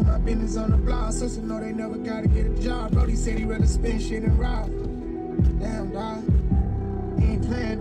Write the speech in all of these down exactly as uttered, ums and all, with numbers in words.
put my business on the blog. Sister know they never gotta get a job. Brody said he rather spend shit and rob. Damn, dawg. He ain't playing,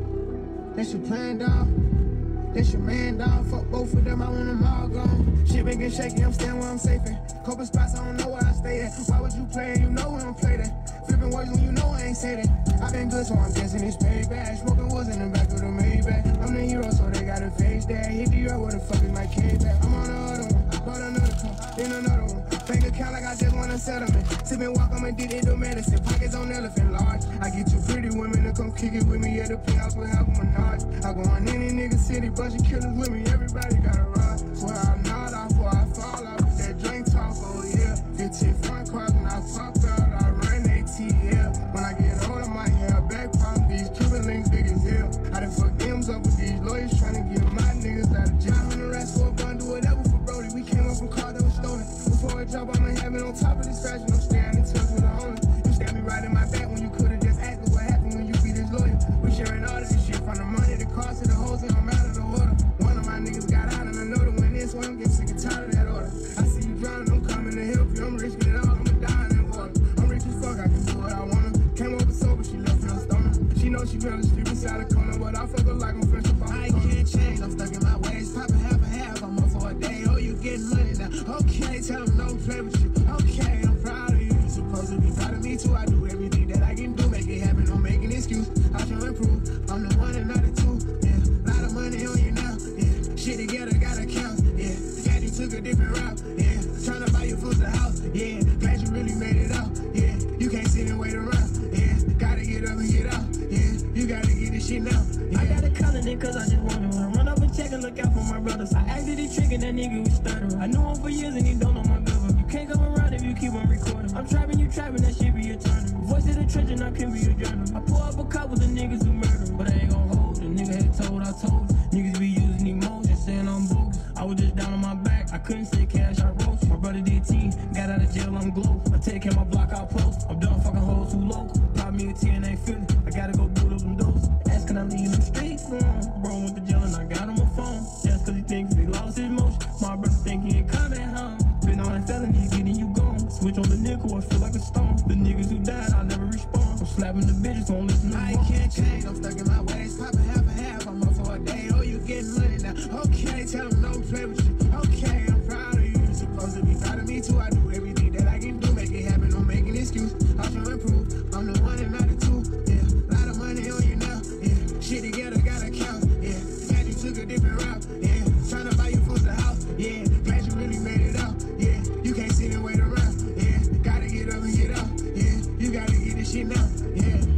dawg. That's your plan, dawg. That's your man, dawg. Fuck both of them, I want them all gone. Shit been getting shaky, I'm staying where I'm safe at. Couple spots, I don't know where I stay at. Why would you play? You know we don't play that. Flipping words when you know I ain't say that. I been good, so I'm guessing it's payback. Smoking woods in the back of the Maybach. I'm the hero, so they gotta face that. Hit the earth, where the fuck is my K back? I'm on the other one, bought another car, then another one. Bank account like I just want a settlement. Sippin' walk, I'm addicted to medicine. Pockets on elephant large. I get two pretty women to come kick it with me at the playhouse with half a menage. I go on any nigga city, bunch of killers with me. Everybody got a ride. Swear I'm not off, before I fall off with that drink talk, oh yeah. fifteen front cars when I pop out, I run A T L. When I get older, my hair back pop. These Cuban links big as hell. I done fuck M's up with these lawyers trying to get my niggas out of jail. I'm the rest for a bun, do whatever for Brody. We came up from car that was stolen. Before a job, I'ma have it on top of this fashion. I'm staying in touch with the owner. You stabbed me right in my back when you could've just acted. What happened when you beat this lawyer? We sharing all of this shit from the money, the cost, to the hoes, and I'm out of the order. One of my niggas got out and I know that when this one, I'm getting sick and tired of that order. I see you drowning, I'm coming to help you. I'm risking it all, I'ma die in that water. I'm rich as fuck, I can do what I wanna. Came over sober, she left in her stomach. She know she fell asleep inside the corner, but I fuck her like I'm fresh up off the corner. I can't change, I'm stuck in my ways, popping half and half. I'm up for a day, oh you getting money now. Okay, tell them don't play with you. Okay, I'm proud of you. You supposed to be proud of me too. I do everything that I can do, make it happen, don't make an excuse. I should improve, I'm the one and not the two. Yeah, lot of money on you now. Yeah, shit together gotta count. Yeah, glad you took a different route. Yeah, tryna buy your foot a house. Yeah, glad you really made it out. Yeah, you can't sit and wait around. Yeah, gotta get up and get out. Yeah, you gotta get this shit now. Yeah. I got a calling in cause I just wanna run. Run up and check and look out for my brothers. I acted a trick and that nigga was stuttering. I knew him for years and he don't know my brother. You can't come around if you keep on recording. I'm trapping, you trapping, that shit be eternal. Voice of the trench and I can be a journal. I pull up a couple of niggas who murder, but I ain't gon' hold. The nigga had told, I told. Niggas be using emotions, saying I'm bogus. I was just down on my back, I couldn't say cash, I wrote. My brother did T, got out of jail, I'm glow. I take care of my block, I post. I'm done fucking hoes too local. Pop me a T and ain't feeling. I gotta go boot up them doors. Ask can I leave them streets alone? Bro went to jail and I got him a phone. Just cause he thinks he lost his motion. My brother think he ain't coming home. Been on that felony, getting you gone. Switch on the nickel, I feel like a stone. The niggas who died, I never respond. I'm slapping the bitches, won't listen to I can't change, I'm stuck in my ways. Popping half and half, I'm up for a day. Oh, you getting money now. Okay, tell them don't play with you. Okay, I'm proud of you. You're supposed to be proud of me too. I do everything that I can do, make it happen, don't make an excuse. I should improve, I'm the one and not the two. Yeah, lot of money on you now. Yeah, shit together gotta count. Yeah, glad you took a different route. Yeah, tryna buy your foot a house. Yeah, glad you really made it out. Yeah, you can't sit and wait around. Yeah, gotta get up and get out. Yeah, you gotta get this shit now. Yeah.